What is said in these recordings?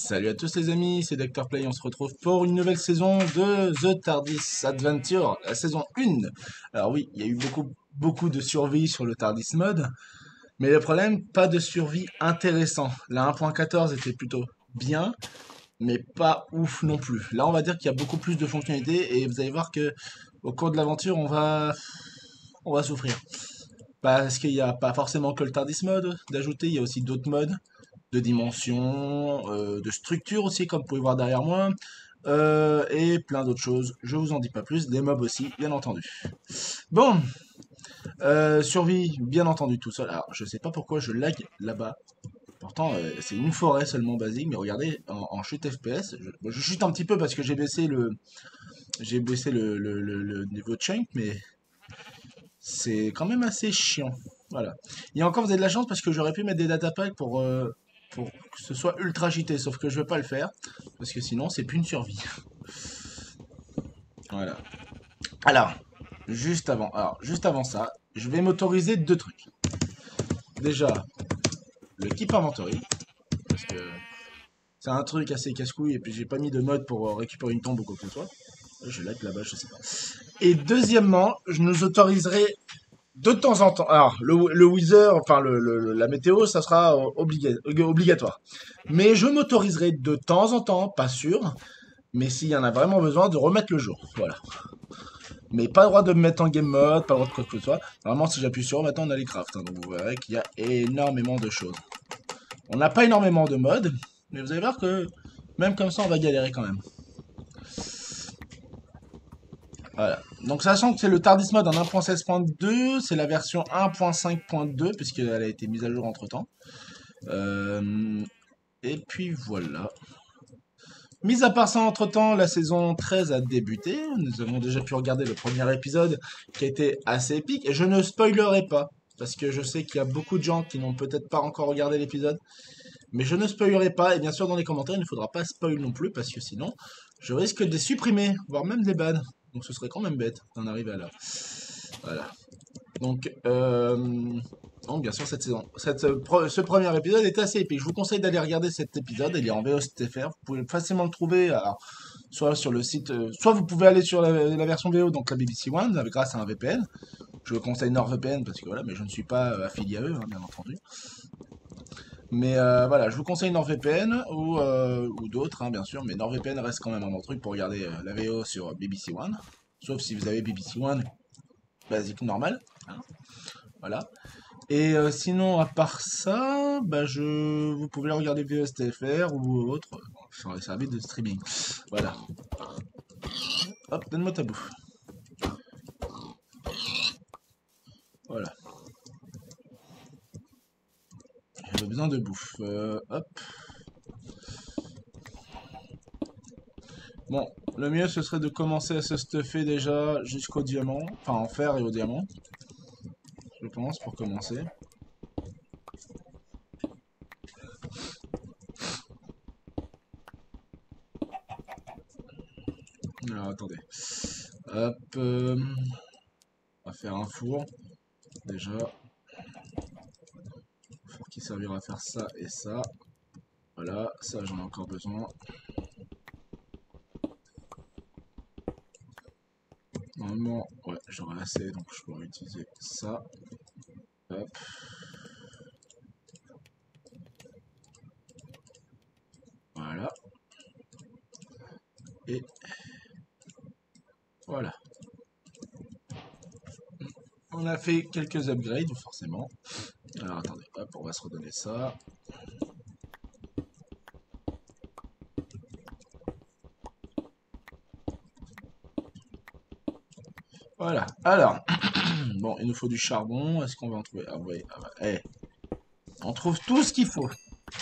Salut à tous les amis, c'est Dr Play, on se retrouve pour une nouvelle saison de The TARDIS Adventure, la saison 1. Alors oui, il y a eu beaucoup de survie sur le TARDIS mode, mais le problème, pas de survie intéressant. La 1.14 était plutôt bien, mais pas ouf non plus. Là, on va dire qu'il y a beaucoup plus de fonctionnalités, et vous allez voir que au cours de l'aventure, on va souffrir. Parce qu'il n'y a pas forcément que le TARDIS mode d'ajouter, il y a aussi d'autres modes de dimension, de structure aussi, comme vous pouvez voir derrière moi, et plein d'autres choses. Je vous en dis pas plus, des mobs aussi, bien entendu. Bon, survie, bien entendu, tout seul. Alors, je sais pas pourquoi je lag là-bas. Pourtant, c'est une forêt seulement basique, mais regardez, en chute FPS, je chute un petit peu parce que j'ai baissé le niveau de chunk, mais c'est quand même assez chiant. Voilà. Et encore, vous avez de la chance parce que j'aurais pu mettre des datapacks pour que ce soit ultra cheaté, sauf que je vais pas le faire parce que sinon c'est plus une survie. Voilà. Alors, juste avant ça, je vais m'autoriser deux trucs. Déjà, le Keep Inventory parce que c'est un truc assez casse-couille et puis j'ai pas mis de mode pour récupérer une tombe ou quoi que ce soit. Je like là-bas, je sais pas. Et deuxièmement, je nous autoriserai de temps en temps. Alors, le Weather, enfin la météo, ça sera obligatoire. Mais je m'autoriserai de temps en temps, pas sûr, mais s'il y en a vraiment besoin, de remettre le jour. Voilà. Mais pas le droit de me mettre en game mode, pas le droit de quoi que ce soit. Normalement, si j'appuie sur maintenant, on a les crafts. Hein, donc vous verrez qu'il y a énormément de choses. On n'a pas énormément de modes, mais vous allez voir que même comme ça, on va galérer quand même. Voilà. Donc sachant que c'est le TARDIS mode en 1.16.2, c'est la version 1.5.2 puisqu'elle a été mise à jour entre temps. Et puis voilà. Mis à part ça, entre temps, la saison 13 a débuté. Nous avons déjà pu regarder le premier épisode qui a été assez épique. Et je ne spoilerai pas parce que je sais qu'il y a beaucoup de gens qui n'ont peut-être pas encore regardé l'épisode. Mais je ne spoilerai pas. Et bien sûr, dans les commentaires, il ne faudra pas spoil non plus parce que sinon, je risque de les supprimer, voire même des bans. Donc ce serait quand même bête d'en arriver à là. Voilà. Donc, bien sûr, cette saison, ce premier épisode était assez épique. Je vous conseille d'aller regarder cet épisode. Il est en VOSTFR. Vous pouvez facilement le trouver, alors, soit sur le site, soit vous pouvez aller sur la version VO, donc la BBC One, grâce à un VPN. Je vous conseille NordVPN parce que voilà, mais je ne suis pas affilié à eux, hein, bien entendu. Mais voilà, je vous conseille NordVPN ou d'autres, hein, bien sûr, mais NordVPN reste quand même un bon truc pour regarder la VO sur BBC One. Sauf si vous avez BBC One basique normal. Hein, voilà. Et sinon, à part ça, vous pouvez le regarder via STFR ou autre sur les services de streaming. Voilà. Hop, donne-moi ta bouffe. Voilà. J'avais besoin de bouffe. Hop. Bon, le mieux ce serait de commencer à se stuffer déjà jusqu'au diamant. Enfin, en fer et au diamant. Je pense, pour commencer. Alors, attendez. Hop. On va faire un four. Déjà. Four qui servira à faire ça et ça. Voilà, ça j'en ai encore besoin. Normalement, ouais, j'aurai assez, donc je pourrais utiliser ça. Hop. Voilà. Et voilà. On a fait quelques upgrades, forcément. Alors attendez, hop, on va se redonner ça. Voilà. Alors, bon, il nous faut du charbon. Est-ce qu'on va en trouver? Ah oui, on trouve tout ce qu'il faut.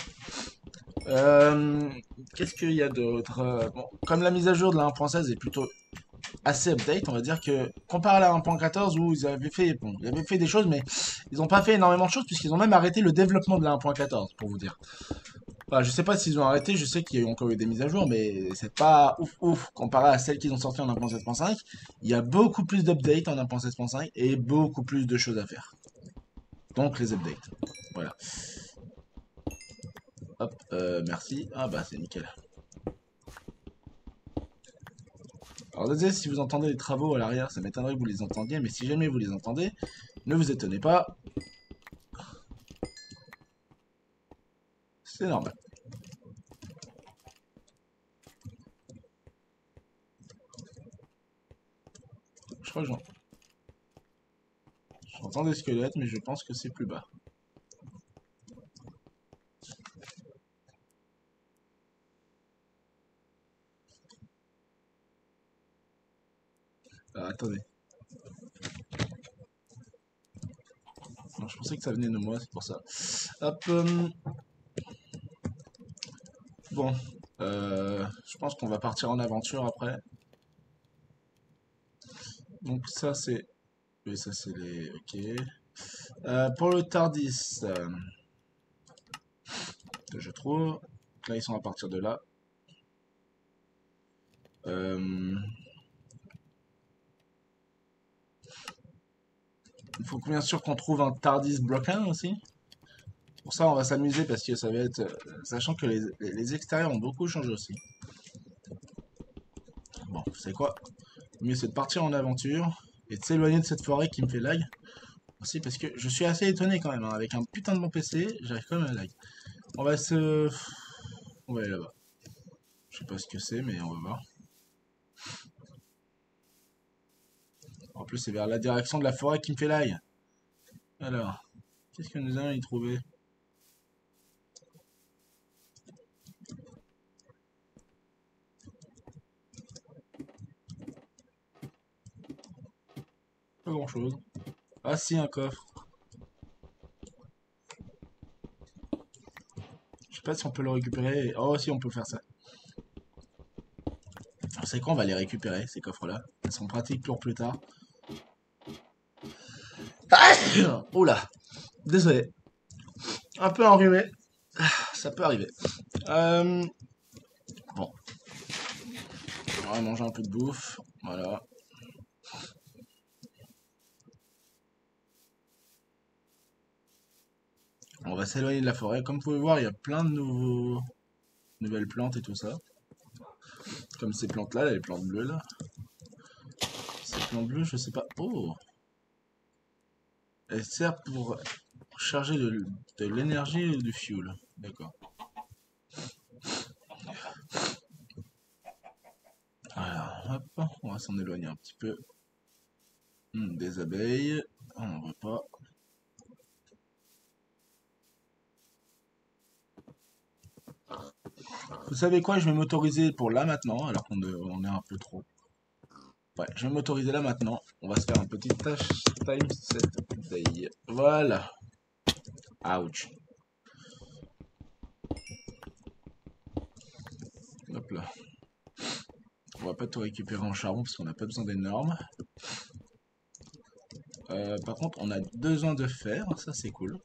Qu'est-ce qu'il y a d'autre? Bon, comme la mise à jour de la 1.16 est plutôt assez update, on va dire que comparé à la 1.14 où ils avaient fait des choses, mais ils n'ont pas fait énormément de choses puisqu'ils ont même arrêté le développement de la 1.14 pour vous dire. Enfin, je sais pas s'ils ont arrêté, je sais qu'il y a eu encore eu des mises à jour, mais c'est pas ouf comparé à celles qu'ils ont sorties en 1.7.5. Il y a beaucoup plus d'updates en 1.7.5 et beaucoup plus de choses à faire. Donc les updates. Voilà. Hop, merci. Ah bah c'est nickel. Alors désolé si vous entendez les travaux à l'arrière, ça m'étonnerait que vous les entendiez, mais si jamais vous les entendez, ne vous étonnez pas. C'est normal. Je crois que j'entends des squelettes, mais je pense que c'est plus bas. Alors, attendez. Non, je pensais que ça venait de moi, c'est pour ça. Hop. Bon. Je pense qu'on va partir en aventure après. Donc ça c'est... Oui, ça c'est les... Ok. Pour le Tardis, que je trouve. Là, ils sont à partir de là. Il faut bien sûr qu'on trouve un Tardis bloquin aussi. Pour ça, on va s'amuser parce que ça va être... sachant que les extérieurs ont beaucoup changé aussi. Bon, vous savez quoi? Le mieux c'est de partir en aventure et de s'éloigner de cette forêt qui me fait lag. Aussi parce que je suis assez étonné quand même. Hein. Avec un putain de bon PC, j'arrive quand même à lag. On va se... On va aller là-bas. Je sais pas ce que c'est, mais on va voir. En plus, c'est vers la direction de la forêt qui me fait lag. Alors, qu'est-ce que nous allons y trouver? Pas grand-chose. Ah si, un coffre. Je sais pas si on peut le récupérer. Oh si, on peut faire ça. Alors c'est quoi, on va les récupérer, ces coffres-là. Ils sont pratiques pour plus tard. Oula, désolé. Un peu enrhumé. Ça peut arriver. Bon, on va manger un peu de bouffe. Voilà. On va s'éloigner de la forêt. Comme vous pouvez voir, il y a plein de nouvelles plantes et tout ça. Comme ces plantes-là, là, les plantes bleues là. Ces plantes bleues, je sais pas. Oh! Elles servent pour charger de l'énergie ou du fuel. D'accord. Alors, hop, on va s'en éloigner un petit peu. Des abeilles. On n'en veut pas. Vous savez quoi, je vais m'autoriser pour là maintenant, alors on est un peu trop. Ouais, je vais m'autoriser là maintenant. On va se faire un petit tâche time set day. Voilà. Ouch. Hop là. On va pas tout récupérer en charbon parce qu'on n'a pas besoin d'énormes. Par contre, on a besoin de fer, ça c'est cool.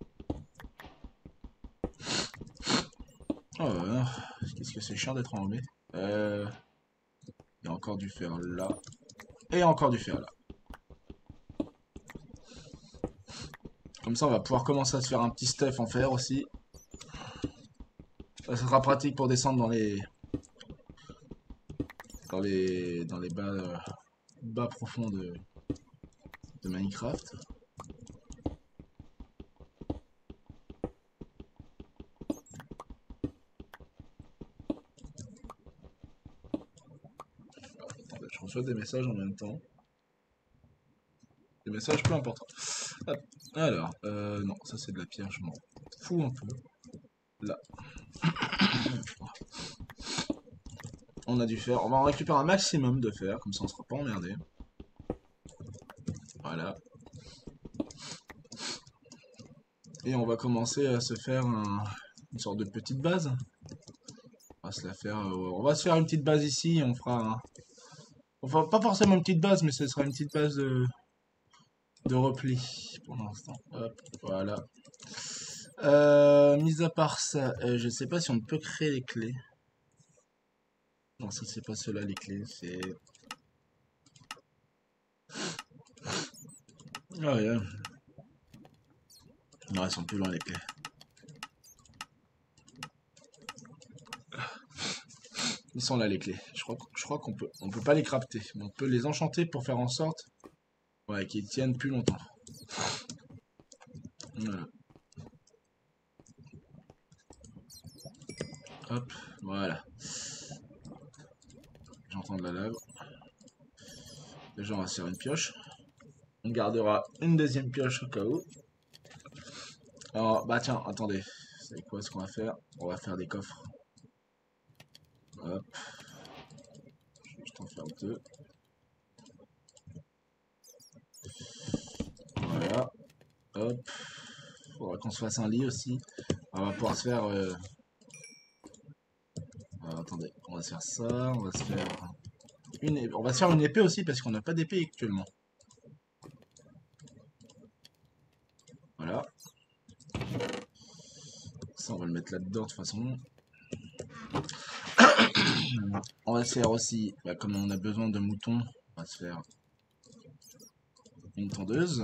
Oh, qu'est-ce que c'est chiant d'être enrhumé. Il y a encore du fer là. Et encore du fer là. Comme ça, on va pouvoir commencer à se faire un petit stuff en fer aussi. Ça sera pratique pour descendre dans les bas profonds de Minecraft. Attendez, je reçois des messages en même temps. Des messages peu importants. Hop. Alors, non, ça c'est de la pierre, je m'en fous un peu. Là. On a du fer. On va en récupérer un maximum de fer, comme ça on sera pas emmerdé. Voilà. Et on va commencer à se faire une sorte de petite base. On va se la faire. On va se faire une petite base ici. On fera. Enfin, pas forcément une petite base, mais ce sera une petite base de repli pour l'instant. Hop, voilà. Mis à part ça, je sais pas si on peut créer les clés. Non, ça c'est pas cela les clés, c'est... Ah ouais. Non, elles sont plus loin les clés. Ils sont là les clés. Je crois on peut pas les crafter, mais on peut les enchanter pour faire en sorte, ouais, qu'ils tiennent plus longtemps. Voilà. Hop, voilà. J'entends de la lave. Déjà, on va se faire une pioche. On gardera une deuxième pioche au cas où. Alors, bah tiens, attendez. C'est quoi ce qu'on va faire? On va faire des coffres. Hop, je vais juste en faire deux. Voilà. Hop. Faudra qu'on se fasse un lit aussi. On va pouvoir se faire... attendez, on va se faire ça. On va se faire on va se faire une épée aussi parce qu'on n'a pas d'épée actuellement. Voilà. Ça, on va le mettre là-dedans de toute façon. On va se faire aussi, bah, comme on a besoin de moutons, on va se faire une tondeuse.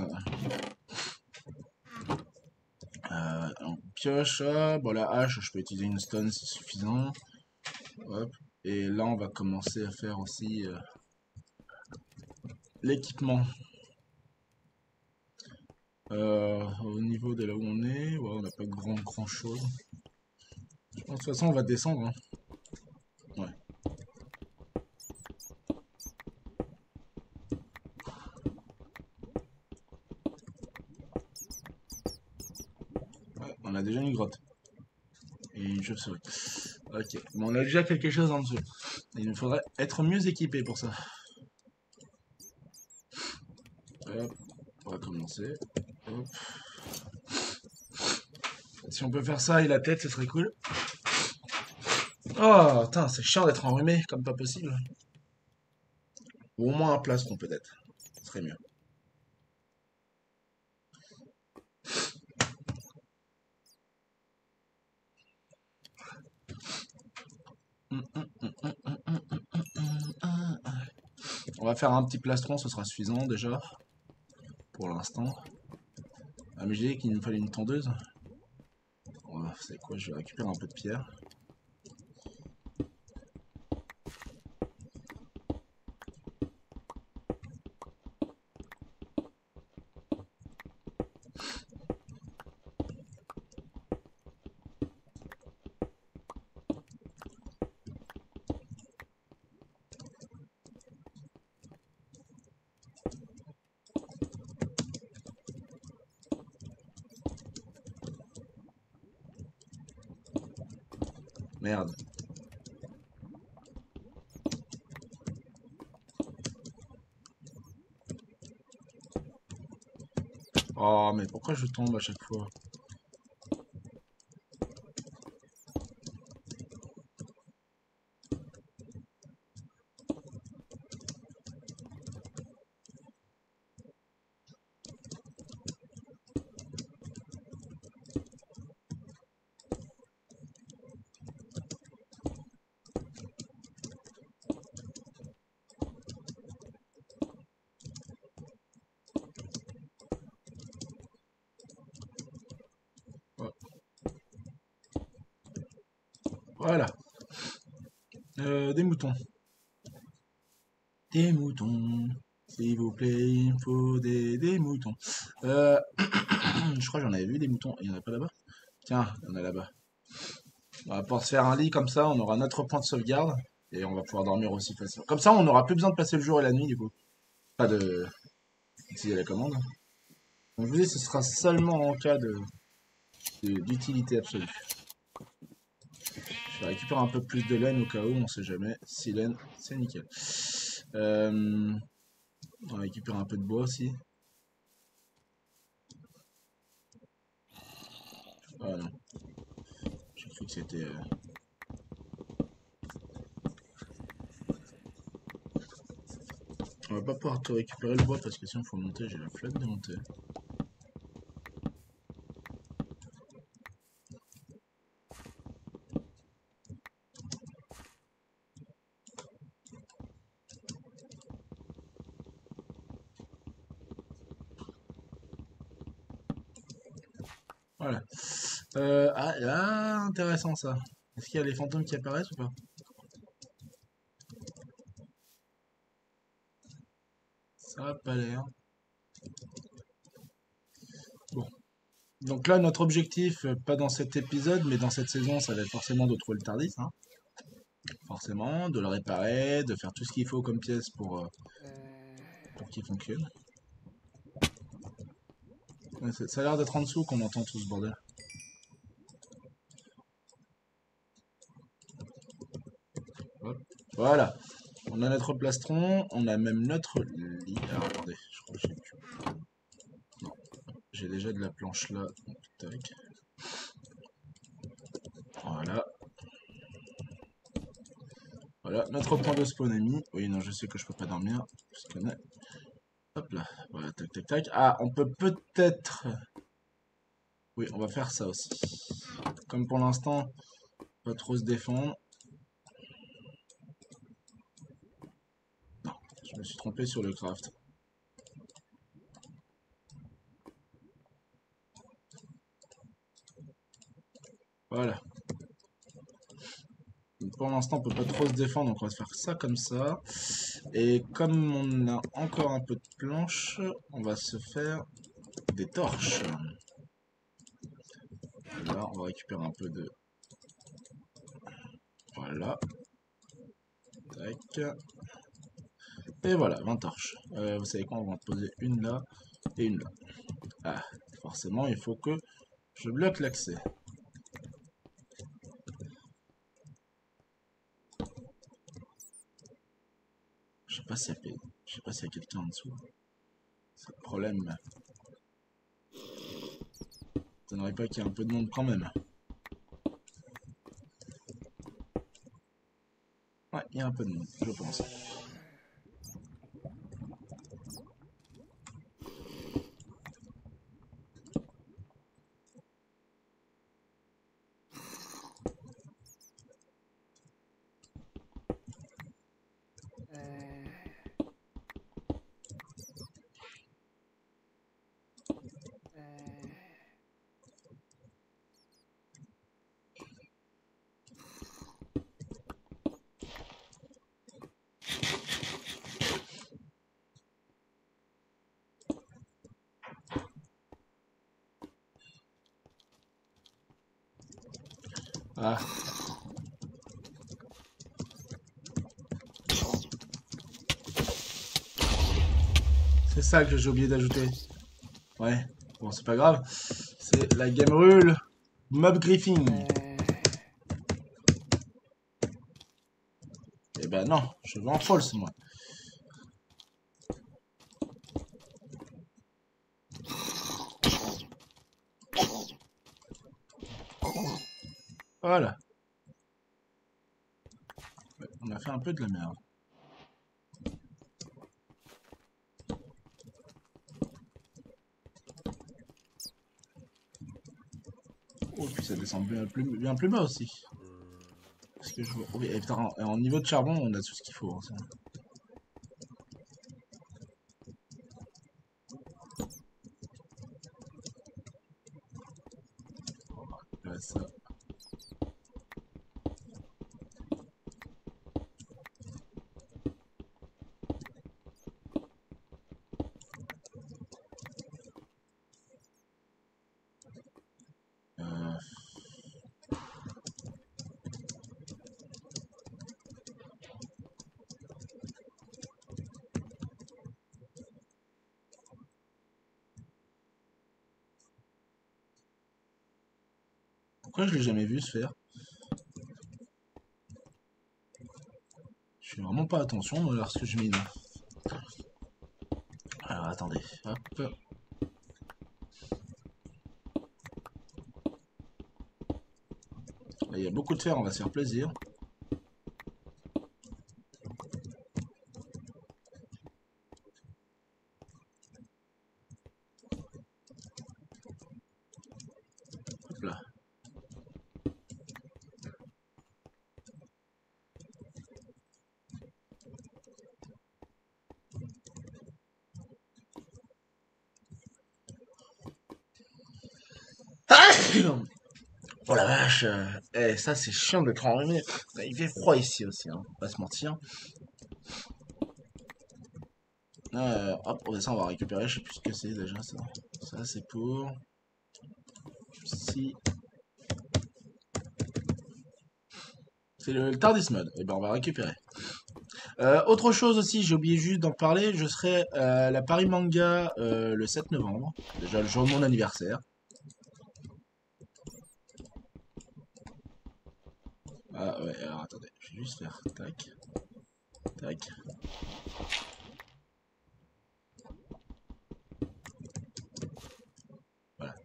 En pioche, bon la hache, je peux utiliser une stone, c'est suffisant. Hop. Et là, on va commencer à faire aussi l'équipement. Au niveau de là où on est, ouais, on n'a pas grand chose. Je pense, de toute façon, on va descendre. Hein. Ouais. Ouais, on a déjà une grotte. Et une chauve-souris. Ok, bon, on a déjà quelque chose en dessous. Il nous faudrait être mieux équipé pour ça. Hop, on va commencer. Hop. Si on peut faire ça et la tête, ce serait cool. Oh, putain, c'est chiant d'être enrhumé, comme pas possible. Ou au moins un plastron, peut-être. Ce serait mieux. On va faire un petit plastron, ce sera suffisant déjà. Pour l'instant. Ah, mais j'ai dit qu'il nous fallait une tondeuse. Voilà, c'est quoi, je vais récupérer un peu de pierre. Merde. Oh, mais pourquoi je tombe à chaque fois? Ouais. Voilà. Des moutons. Des moutons. S'il vous plaît, il me faut des moutons. Je crois que j'en avais vu des moutons. Il y en a pas là-bas? Tiens, il y en a là-bas. On va pouvoir se faire un lit comme ça, on aura notre point de sauvegarde. Et on va pouvoir dormir aussi facilement. Comme ça, on n'aura plus besoin de passer le jour et la nuit, du coup. Pas de... Utiliser la commande. Donc, je vous dis, ce sera seulement en cas d'utilité absolue. Je vais récupérer un peu plus de laine au cas où, on sait jamais. 6 laines, c'est nickel. On va récupérer un peu de bois aussi. Ah non. J'ai cru que c'était... On va pas pouvoir tout récupérer le bois parce que sinon il faut monter, j'ai la flemme de monter. Voilà. Ah, là, intéressant ça. Est-ce qu'il y a les fantômes qui apparaissent ou pas? Ça a pas l'air. Bon. Donc là, notre objectif, pas dans cet épisode, mais dans cette saison, ça va être forcément de trouver le Tardis, hein. Forcément, de le réparer, de faire tout ce qu'il faut comme pièce pour qu'il fonctionne. Ouais, ça a l'air d'être en dessous qu'on entend tout ce bordel. Hop. Voilà. On a notre plastron, on a même notre lit. Alors attendez, je crois que j'ai plus. Non, j'ai déjà de la planche là. Donc, tac. Voilà. Voilà, notre point de spawn est mis. Oui, non, je sais que je peux pas dormir. Je connais. Hop là. Voilà, tac, tac, tac. Ah, on peut peut-être... Oui, on va faire ça aussi. Comme pour l'instant, pas trop se défendre. Non, je me suis trompé sur le craft. Voilà. Donc pour l'instant, on peut pas trop se défendre, donc on va se faire ça comme ça. Et comme on a encore un peu de planches, on va se faire des torches. Là, on va récupérer un peu de... Voilà. Tac. Et voilà, 20 torches. Vous savez quoi, on va en poser une là et une là. Ah, forcément, il faut que je bloque l'accès. Je sais pas s'il y a quelqu'un en dessous. C'est le problème. Ça n'aurait pas qu'il y ait un peu de monde quand même. Ouais, il y a un peu de monde, je pense. Ah. C'est ça que j'ai oublié d'ajouter. Ouais, bon, c'est pas grave. C'est la game rule mob griefing. Eh ben non, je veux en false moi. Voilà. Ouais, on a fait un peu de la merde. Oh, puis ça descend bien plus bas aussi. Parce que je vois... Oui, et putain, en niveau de charbon, on a tout ce qu'il faut. Hein, ça. Ouais, ça. Euh, Pourquoi je l'ai jamais vu se faire? Je fais vraiment pas attention moi, lorsque je mine. Alors attendez, hop. Là, il y a beaucoup de fer, on va se faire plaisir. Hop là. Oh la vache, ça c'est chiant d'être enrhumé. Il fait froid ici aussi, hein, faut pas se mentir. Hop, ça on va récupérer, je sais plus ce que c'est déjà ça. Ça c'est pour... Si... C'est le TARDIS mode, et ben on va récupérer. Autre chose aussi, j'ai oublié juste d'en parler, je serai à la Paris Manga le 7 novembre, déjà le jour de mon anniversaire. Ah ouais, alors attendez, je vais juste faire tac, tac. Voilà.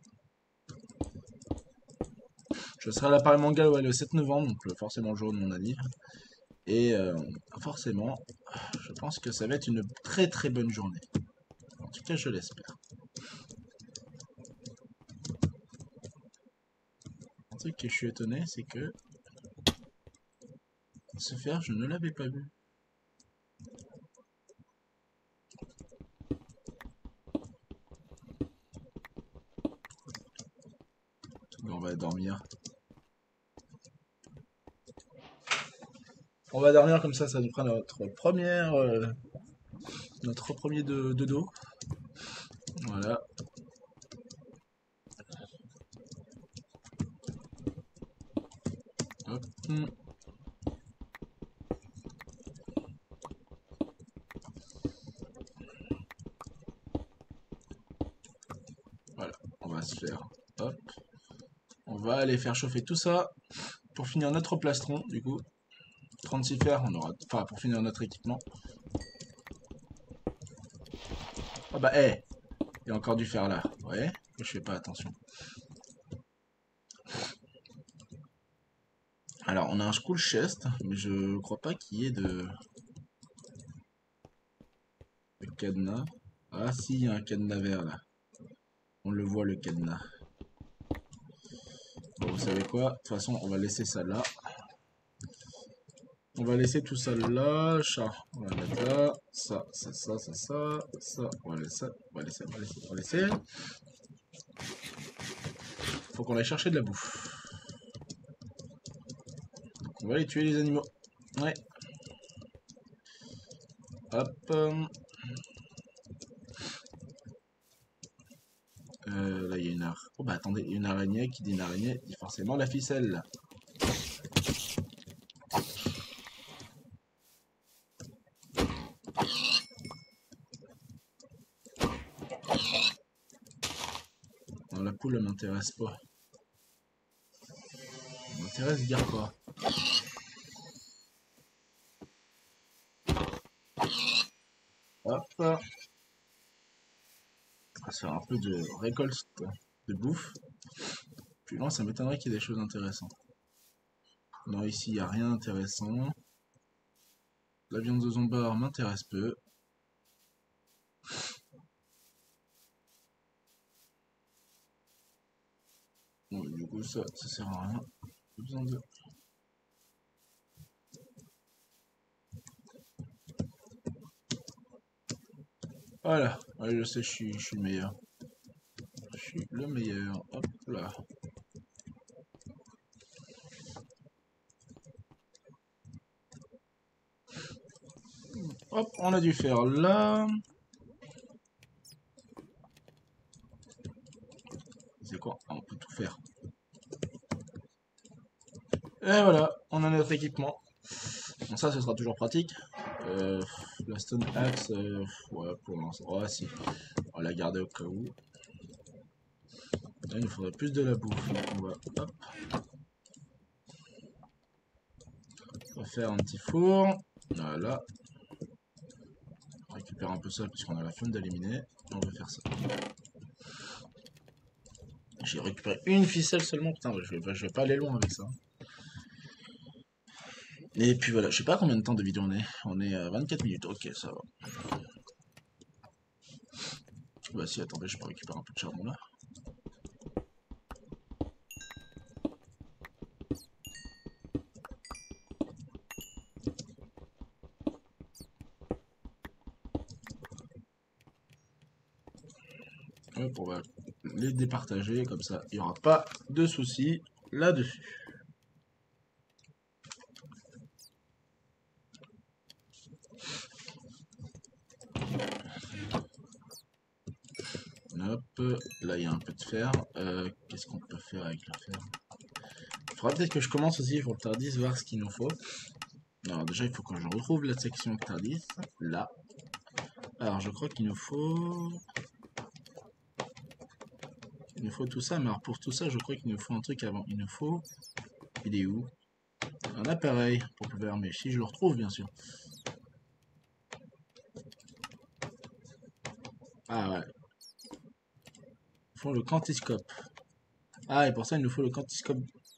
Je serai à la Paris Manga ouais, le 7 novembre, donc forcément le jour de mon anniversaire. Et forcément, je pense que ça va être une très très bonne journée. En tout cas, je l'espère. Un truc que je suis étonné, c'est que ce fer, je ne l'avais pas vu. Bon, on va dormir. On va dormir comme ça nous fera notre premier de dos. Voilà. Hop. Voilà, on va se faire. Hop. On va aller faire chauffer tout ça pour finir notre plastron, du coup. 36 fers, on aura. Enfin, pour finir notre équipement. Ah bah, hé! Il y a encore du fer là. Ouais, je fais pas attention. Alors, on a un school chest, mais je crois pas qu'il y ait de cadenas. Ah si, il y a un cadenas vert là. On le voit le cadenas. Bon, vous savez quoi? De toute façon, on va laisser ça là. On va laisser tout ça là. Chat, on va mettre là. Ça. On va laisser, on va laisser. Faut qu'on aille chercher de la bouffe. Donc on va aller tuer les animaux. Ouais. Hop. Là, il y a une araignée. Oh bah attendez, une araignée qui dit une araignée dit forcément la ficelle. Non, la poule, elle m'intéresse pas. Elle m'intéresse bien pas. Hop. On va se faire un peu de récolte de bouffe. Plus loin, ça m'étonnerait qu'il y ait des choses intéressantes. Non, ici, il n'y a rien d'intéressant. La viande de zombard m'intéresse peu. Bon, du coup, ça sert à rien. J'ai besoin de... Voilà, ouais, je sais, je suis le meilleur. Je suis le meilleur. Hop là. Hop, on a dû faire là. C'est quoi? Ah, on peut tout faire. Et voilà, on a notre équipement. Bon, ça, ce sera toujours pratique. La Stone Axe, ouais, pour l'instant. Oh, si. On va la garder au cas où. Là, il nous faudrait plus de la bouffe. Donc, on va, hop. On va faire un petit four. Voilà. On récupère un peu ça puisqu'on a la flemme d'éliminer. On va faire ça. J'ai récupéré une ficelle seulement. Putain, je vais pas aller loin avec ça. Et puis voilà, je sais pas combien de temps de vidéo on est. On est à 24 minutes. Ok, ça va. Bah si, attendez, je peux récupérer un peu de charbon là. Hop, on va les départager, comme ça il n'y aura pas de soucis là-dessus. Hop, là il y a un peu de fer. Qu'est-ce qu'on peut faire avec le fer? Il faudra peut-être que je commence aussi pour le Tardis, voir ce qu'il nous faut. Alors déjà il faut que je retrouve la section Tardis, là. Alors je crois qu'il nous faut... Il nous faut tout ça, mais alors pour tout ça je crois qu'il nous faut un truc avant. Il nous faut... Il est où? Un appareil pour pouvoir, mais si je le retrouve bien sûr. Ah ouais. Il faut le quantiscope. Ah, et pour ça il nous faut le quantiscope.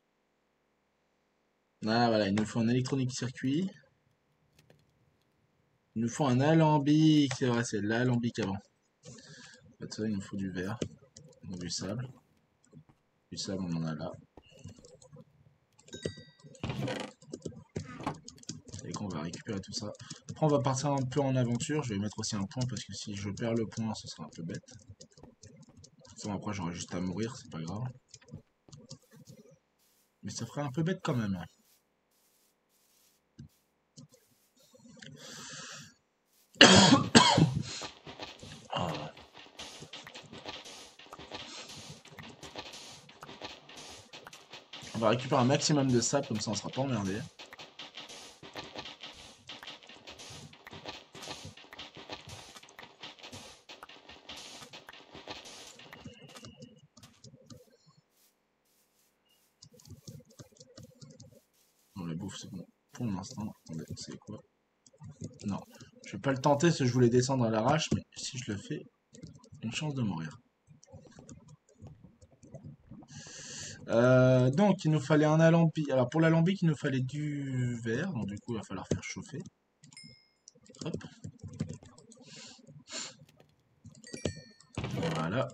Ah voilà, il nous faut un électronique circuit. Il nous faut un alambic, c'est vrai, c'est l'alambic avant. En fait, ça, il nous faut du verre, donc du sable. Du sable, on en a là. Et qu'on va récupérer tout ça. Après, on va partir un peu en aventure. Je vais mettre aussi un point parce que si je perds le point, ce sera un peu bête. Sinon, après, j'aurai juste à mourir, c'est pas grave. Mais ça ferait un peu bête quand même. Ah. On va récupérer un maximum de sable, comme ça on sera pas emmerdé. Bon, la bouffe, c'est bon. Pour l'instant, attendez, c'est quoi? Non, je vais pas le tenter parce que je voulais descendre à l'arrache, mais si je le fais, une chance de mourir. Donc, il nous fallait un alambic. Alors, pour l'alambic, il nous fallait du verre. Donc, du coup, il va falloir faire chauffer. Hop. Voilà.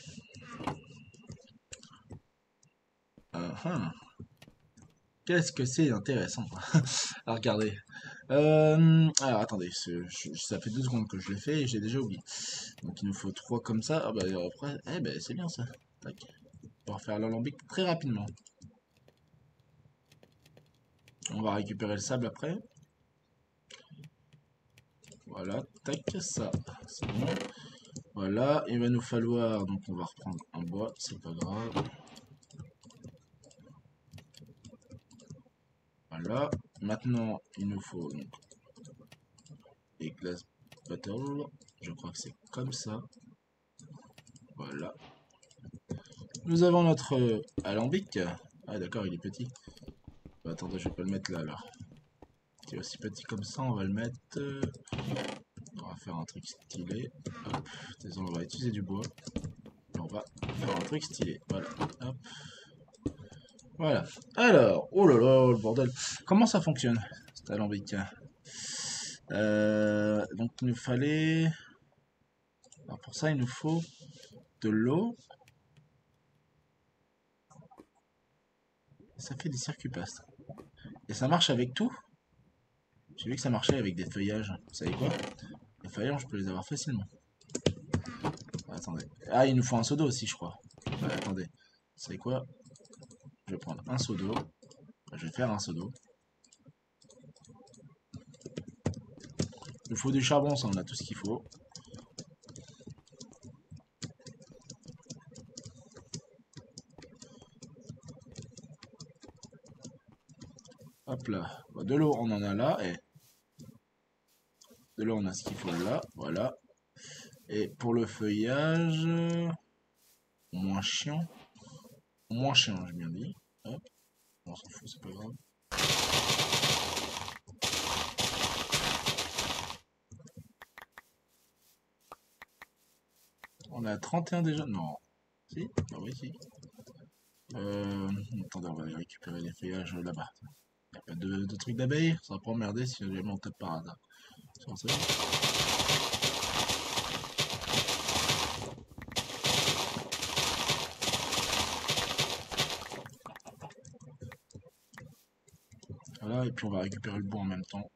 Qu'est-ce que c'est intéressant. Alors, regardez. Alors, attendez. Ça fait 2 secondes que je l'ai fait et j'ai déjà oublié. Donc, il nous faut 3 comme ça. Ah, bah, après, eh ben, c'est bien ça. Tac. On va faire l'alambic très rapidement. On va récupérer le sable après. Voilà, tac, ça, c'est bon. Voilà, il va nous falloir, donc on va reprendre un bois, c'est pas grave. Voilà, maintenant il nous faut donc les glass bottles, je crois que c'est comme ça. Voilà. Nous avons notre alambic. Ah d'accord, il est petit. Bah, attendez, je vais pas le mettre là alors. C'est aussi petit comme ça, on va le mettre... on va faire un truc stylé. Hop, désolé, on va utiliser du bois. Et on va faire un truc stylé. Voilà, hop. Voilà. Alors, oh là là, le bordel. Comment ça fonctionne, cet alambic? Donc, il nous fallait... Alors, pour ça, il nous faut de l'eau. Ça fait des circuits passes. Et ça marche avec tout? J'ai vu que ça marchait avec des feuillages. Vous savez quoi? Les feuillages, je peux les avoir facilement. Attendez. Ah, il nous faut un seau d'eau aussi, je crois. Ouais, attendez. Vous savez quoi? Je vais prendre un seau d'eau. Je vais faire un seau d'eau. Il nous faut du charbon, ça on a tout ce qu'il faut. Hop là. Bon, de l'eau, on en a là. Et de l'eau, on a ce qu'il faut là. Voilà. Et pour le feuillage, moins chiant. Moins chiant, j'ai bien dit. Hop. On s'en fout, c'est pas grave. On a 31 déjà. Non. Si? Ah oui, si. Attendez, on va aller récupérer les feuillages là-bas. Il n'y a pas de trucs d'abeilles? Ça va pas emmerder si jamais on tape par hasard. Voilà, et puis on va récupérer le bois en même temps.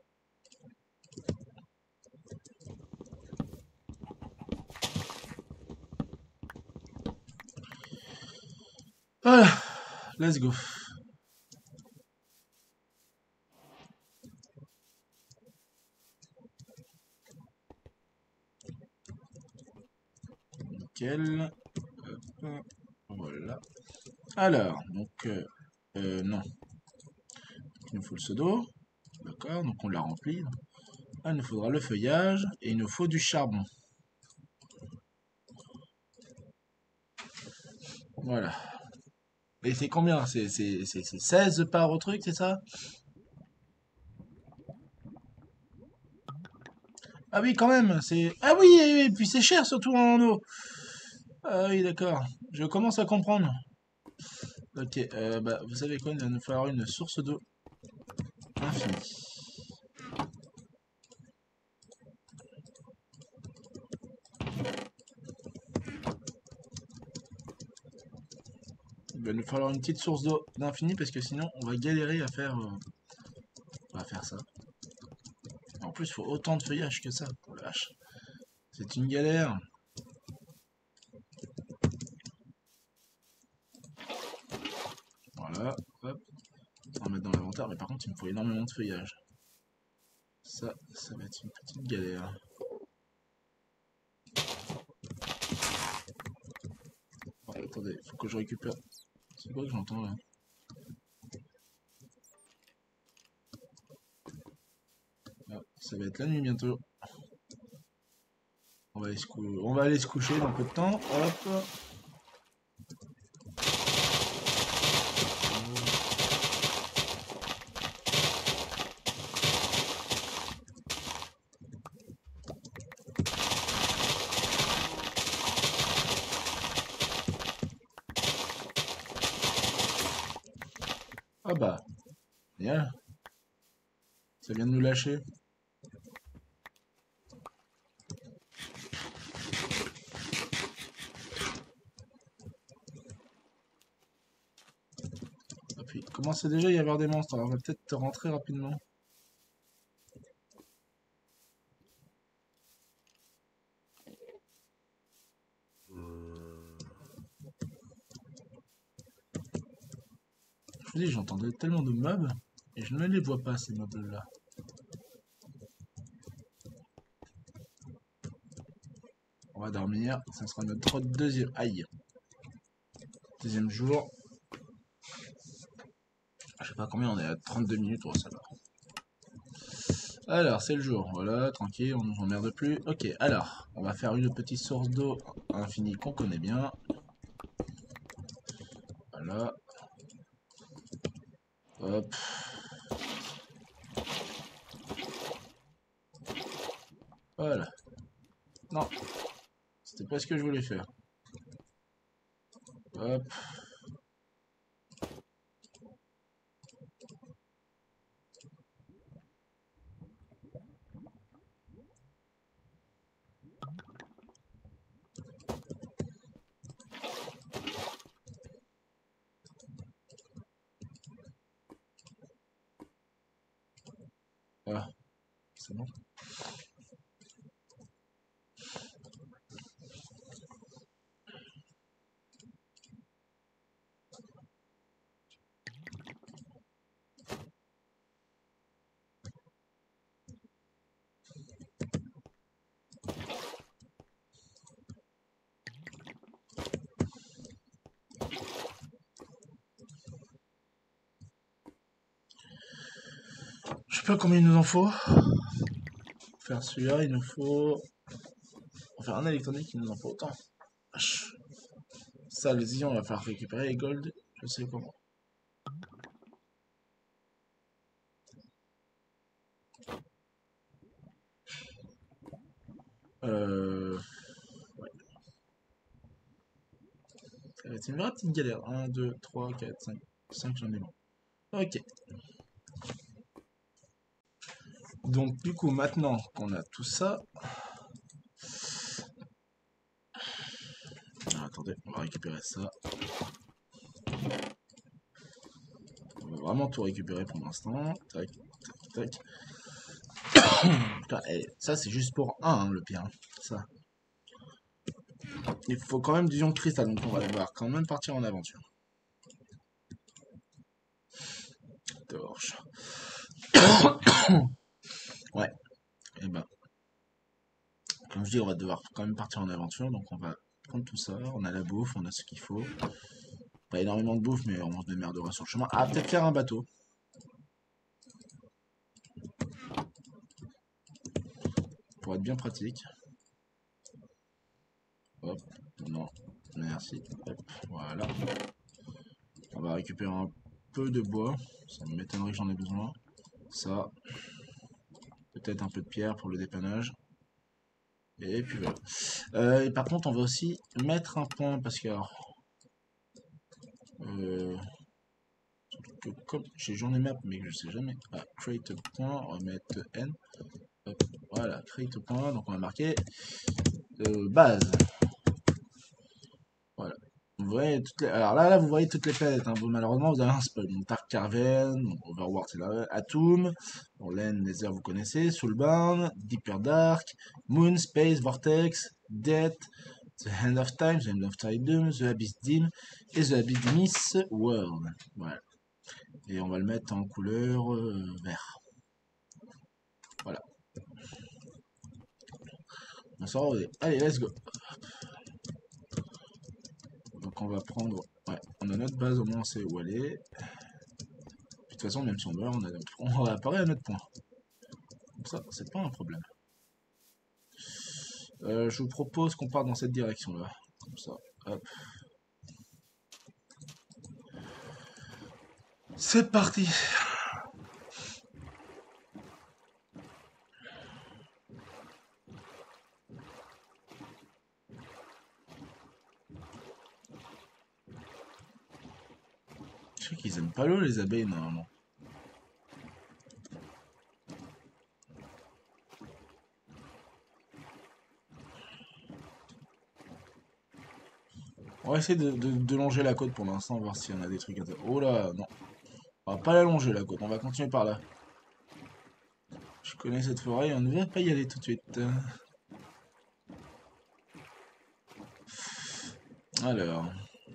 Voilà, let's go. nickel. Hop, voilà. Alors, donc, non. Il nous faut le seau d'eau. D'accord, donc on l'a rempli. Ah, il nous faudra le feuillage et il nous faut du charbon. Voilà. Et c'est combien? C'est 16 par au truc, c'est ça? Ah oui, quand même, c'est... Ah oui, et puis c'est cher, surtout en eau. Ah oui, d'accord. Je commence à comprendre. Ok, bah, vous savez quoi, il va nous falloir une source d'eau infinie. Il va nous falloir une petite source d'eau d'infini parce que sinon on va galérer à faire, ça. En plus, il faut autant de feuillage que ça. Oh la vache. C'est une galère. Voilà, hop. On va mettre dans l'inventaire, mais par contre, il me faut énormément de feuillage. Ça va être une petite galère. Oh, attendez, faut que je récupère. C'est quoi que j'entends là? Ah, ça va être la nuit bientôt. On va aller se coucher dans peu de temps. Hop. Ah bah, génial. Ça vient de nous lâcher. Et puis, il commence déjà à y avoir des monstres. Alors, on va peut-être rentrer rapidement. Je vous dis, j'entendais tellement de mobs et je ne les vois pas, ces mobs-là. On va dormir. Ça sera notre deuxième... Aïe. Deuxième jour. Je sais pas combien on est à 32 minutes. Oh, ça va. Alors, c'est le jour. Voilà, tranquille, on nous emmerde plus. Ok, alors, on va faire une petite source d'eau infinie qu'on connaît bien. Voilà. Hop. Voilà. Non, c'était pas ce que je voulais faire. Hop. Voilà, c'est bon. Je sais pas combien il nous en faut. Pour faire celui-là, il nous faut... Pour faire un électronique, il nous en faut autant. Vache. Ça, les ions, on va falloir récupérer les gold. Je sais comment. Ouais. Ça va être une vraie petite galère. 1, 2, 3, 4, 5. 5, j'en ai bon. Ok. Donc, du coup, maintenant qu'on a tout ça... Ah, attendez, on va récupérer ça. On va vraiment tout récupérer pour l'instant. Tac, tac, tac. Putain, ça, c'est juste pour un, hein, le pire. Hein. Ça. Il faut quand même du ion de cristal, donc on va devoir quand même partir en aventure. Torche. Ouais. Et ben, comme je dis, on va devoir quand même partir en aventure, donc on va prendre tout ça. On a la bouffe, on a ce qu'il faut. Pas énormément de bouffe, mais on se démerdera sur le chemin. Ah, peut-être faire un bateau. Pour être bien pratique. Hop, non, merci. Hop, voilà. On va récupérer un peu de bois. Ça m'étonnerait que j'en ai besoin. Ça. Peut-être un peu de pierre pour le dépannage. Et puis voilà. Et par contre, on va aussi mettre un point parce que alors, comme j'ai journée map, mais je sais jamais. Ah, create point, on va mettre n. Hop, voilà, create point. Donc on va marquer base. Voilà. Vous voyez toutes les... Alors là, vous voyez toutes les planètes. Hein. Bon, malheureusement, vous avez un spoil. Donc, Dark Carven, Overworld, c'est là. Atom, bon, Len, Nether, vous connaissez. Soulbound, Deeper Dark, Moon, Space, Vortex, Death, The End of Time, The End of Time, The Abyss Dim et The Abyss Dimis World. Voilà. Et on va le mettre en couleur vert. Voilà. On sort. Allez, let's go. Donc on va prendre... Ouais, on a notre base, au moins on sait où elle est. De toute façon, même si on meurt, on va apparaître à notre point. Donc ça, c'est pas un problème. Je vous propose qu'on parte dans cette direction-là. Comme ça, hop. C'est parti! Je sais qu'ils aiment pas l'eau, les abeilles, normalement. On va essayer de longer la côte pour l'instant, voir s'il y en a des trucs à... Oh là, non. On va pas la longer, la côte. On va continuer par là. Je connais cette forêt, on ne va pas y aller tout de suite. Alors...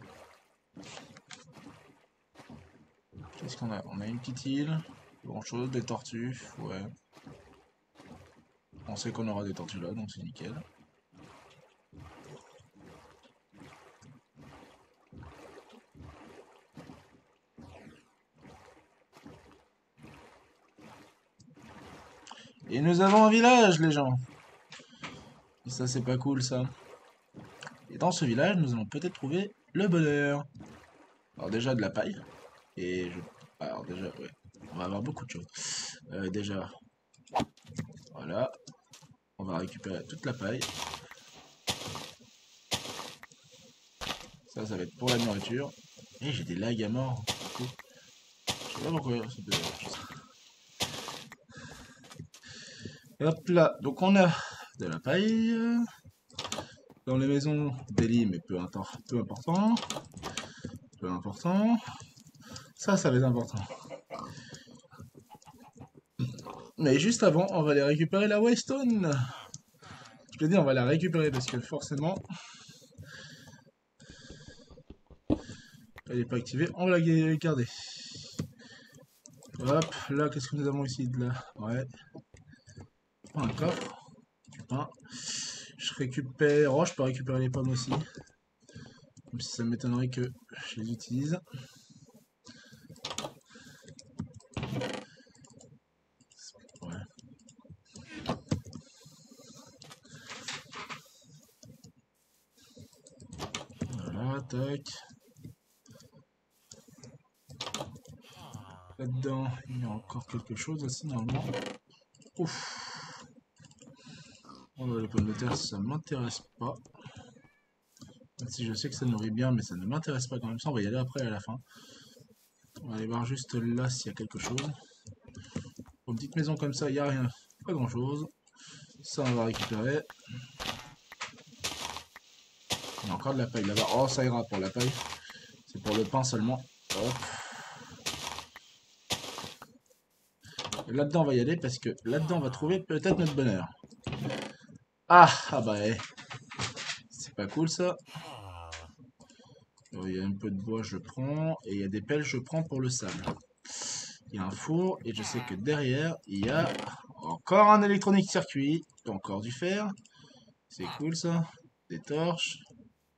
Qu'est-ce qu'on a? On a une petite île. Bon chose, des tortues, ouais. On sait qu'on aura des tortues là, donc c'est nickel. Et nous avons un village, les gens. Et ça, c'est pas cool, ça. Et dans ce village, nous allons peut-être trouver le bonheur. Alors déjà, de la paille. Et je... Alors déjà, ouais. On va avoir beaucoup de choses. Déjà, voilà. On va récupérer toute la paille. Ça va être pour la nourriture. Et j'ai des lags à mort. Je sais pas pourquoi. Hop là. Donc on a de la paille. Dans les maisons, des lits, mais peu important. Peu important. Ça va être important. Mais juste avant, on va aller récupérer la Waystone. Je te dis, on va la récupérer parce que forcément, elle n'est pas activée. On va la garder. Hop, là, qu'est-ce que nous avons ici de là? Ouais. Un coffre. Du pain. Je récupère... Oh, je peux récupérer les pommes aussi. Même si ça m'étonnerait que je les utilise. Ouais. Voilà, tac. Là-dedans, il y a encore quelque chose aussi, normalement. Ouf. Oh, les pommes de terre, ça m'intéresse pas. Même si je sais que ça nourrit bien, mais ça ne m'intéresse pas quand même. Ça, on va y aller après à la fin. On va aller voir juste là s'il y a quelque chose. Pour une petite maison comme ça, il n'y a rien. Pas grand chose. Ça, on va récupérer. Il y a encore de la paille là-bas. Oh, ça ira pour la paille. C'est pour le pain seulement. Hop. Là-dedans, on va y aller parce que là-dedans, on va trouver peut-être notre bonheur. Ah bah, c'est pas cool ça. Il y a un peu de bois, je prends. Et il y a des pelles, je prends pour le sable. Il y a un four. Et je sais que derrière, il y a encore un électronique circuit. Encore du fer. C'est cool ça. Des torches.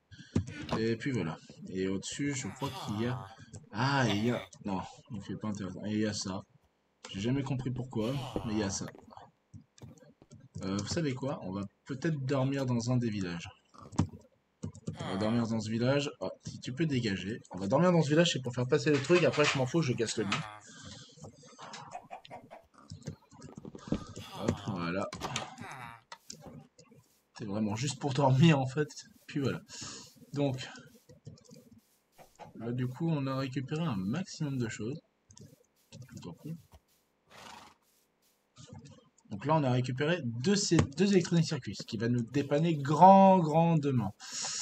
Et puis voilà. Et au-dessus, je crois qu'il y a... Ah, il y a... Non, il fait pas intéressant. Et il y a ça. J'ai jamais compris pourquoi, mais il y a ça. Vous savez quoi? On va peut-être dormir dans un des villages. On va dormir dans ce village. Ah, si tu peux dégager. On va dormir dans ce village, c'est pour faire passer le truc. Après, je m'en fous, je casse le lit. Hop, voilà. C'est vraiment juste pour dormir, en fait. Puis voilà. Donc, là, du coup, on a récupéré un maximum de choses. Plutôt cool. Donc là, on a récupéré deux électroniques circuits, ce qui va nous dépanner grandement.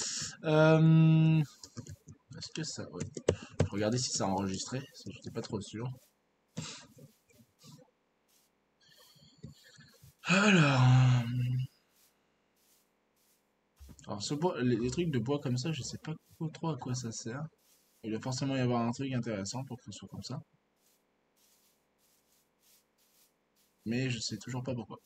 Est-ce que ça... Ouais. Je regardais si ça a enregistré, je n'étais pas trop sûr. Alors ce bois, les trucs de bois comme ça, je sais pas trop à quoi ça sert. Il va forcément y avoir un truc intéressant pour que ce soit comme ça. Mais je sais toujours pas pourquoi.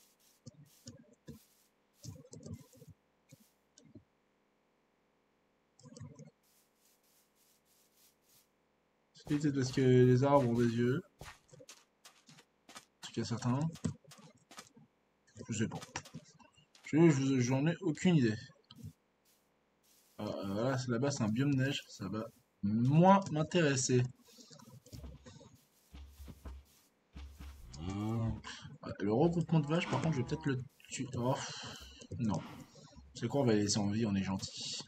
C'est peut-être parce que les arbres ont des yeux. En tout cas certains. Je sais pas. J'en ai aucune idée. Voilà, là-bas c'est un biome neige. Ça va moins m'intéresser. Le regroupement de vaches, par contre, je vais peut-être le tuer. Oh, non. C'est quoi, on va les laisser en vie, on est gentil.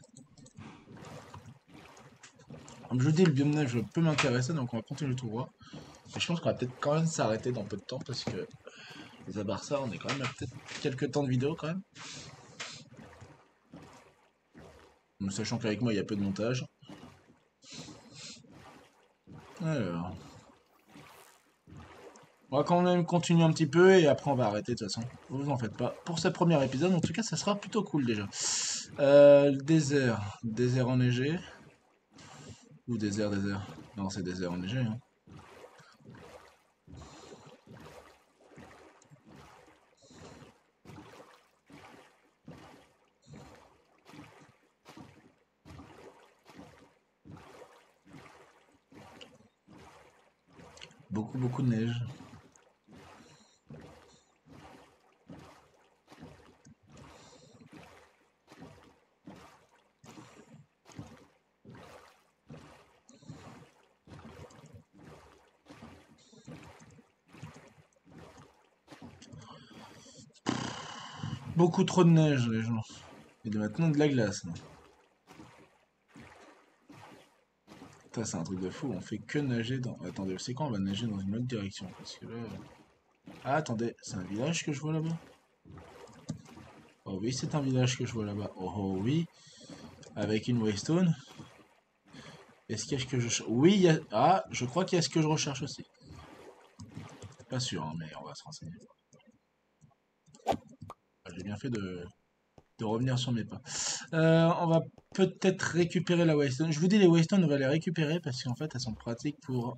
Comme je vous dis, le biome neige peut m'intéresser, donc on va continuer tout droit. Et je pense qu'on va peut-être quand même s'arrêter dans peu de temps, parce que les Abarsa, on est quand même à peut-être quelques temps de vidéo quand même. Sachant qu'avec moi, il y a peu de montage. Alors... On va quand même continuer un petit peu et après on va arrêter de toute façon. Vous en faites pas. Pour ce premier épisode, en tout cas, ça sera plutôt cool déjà. Désert. Désert enneigé. Ou désert. Non, c'est désert enneigé. Hein. Beaucoup de neige. Beaucoup trop de neige, les gens. Et de maintenant de la glace. Ça, c'est un truc de fou. On fait que nager dans... Attendez, c'est quand on va nager dans une autre direction? Parce que là... Ah, attendez, c'est un village que je vois là-bas? Oh oui, c'est un village que je vois là-bas. Oh oui. Avec une waystone. Est-ce qu'il y a ce que je... Oui, il y a... Ah, je crois qu'il y a ce que je recherche aussi. Pas sûr, hein, mais on va se renseigner. J'ai bien fait de revenir sur mes pas. On va peut-être récupérer la waystone. Je vous dis, les waystones, on va les récupérer parce qu'en fait, elles sont pratiques pour...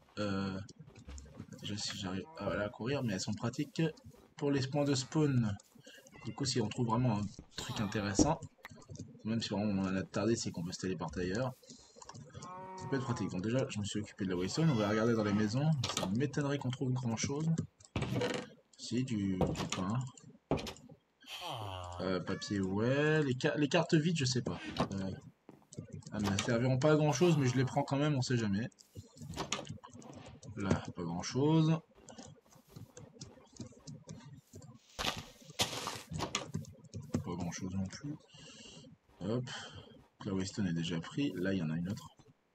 Déjà, si j'arrive à courir, mais elles sont pratiques pour les points de spawn. Du coup, si on trouve vraiment un truc intéressant, même si vraiment on en a tardé, c'est qu'on peut se téléporter ailleurs. Ça peut être pratique. Donc déjà, je me suis occupé de la waystone. On va regarder dans les maisons. Ça m'étonnerait qu'on trouve grand chose. Si, du pain. Papier, ouais. Les cartes vides, je sais pas. Elles ne serviront pas à grand chose, mais je les prends quand même, on sait jamais. Là, pas grand chose. Pas grand chose non plus. Hop. La Weston est déjà pris. Là, il y en a une autre.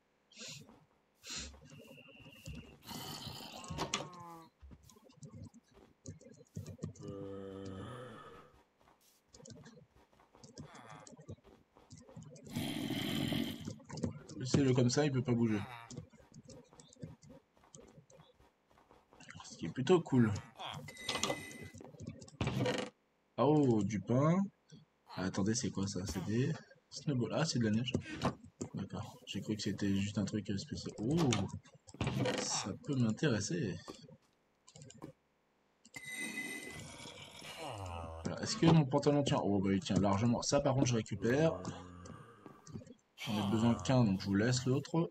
Laissez-le comme ça, il peut pas bouger. Ce qui est plutôt cool. Oh, du pain. Ah, attendez, c'est quoi ça? C'est des snowballs. Ah, c'est de la neige. D'accord. J'ai cru que c'était juste un truc spécial. Oh, ça peut m'intéresser. Voilà. Est-ce que mon pantalon tient? Oh, bah il tient largement. Ça, par contre, je récupère. J'en ai besoin qu'un, donc je vous laisse l'autre.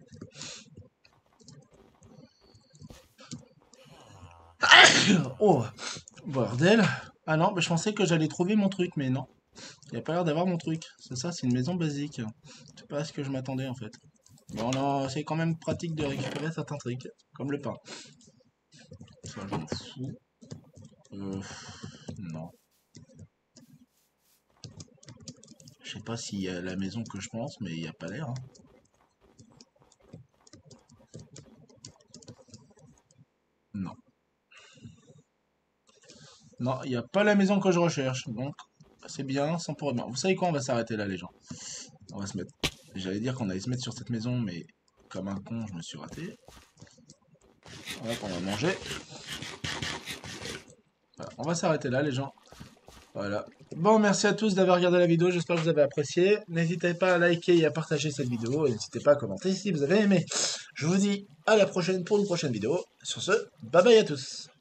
Oh, bordel. Ah non, mais je pensais que j'allais trouver mon truc, mais non. Il n'y a pas l'air d'avoir mon truc. C'est ça, c'est une maison basique. C'est pas à ce que je m'attendais en fait. Bon, non, c'est quand même pratique de récupérer certains trucs, comme le pain. Ça, je m'en fous. Non. Je sais pas s'il y a la maison que je pense, mais il n'y a pas l'air. Hein. Non. Non, il n'y a pas la maison que je recherche. Donc, c'est bien, sans pour autant. Vous savez quoi, on va s'arrêter là, les gens. On va se mettre. J'allais dire qu'on allait se mettre sur cette maison, mais comme un con, je me suis raté. Hop, on va manger. Voilà, on va s'arrêter là, les gens. Voilà. Bon, merci à tous d'avoir regardé la vidéo. J'espère que vous avez apprécié. N'hésitez pas à liker et à partager cette vidéo. Et n'hésitez pas à commenter si vous avez aimé. Je vous dis à la prochaine pour une prochaine vidéo. Sur ce, bye bye à tous.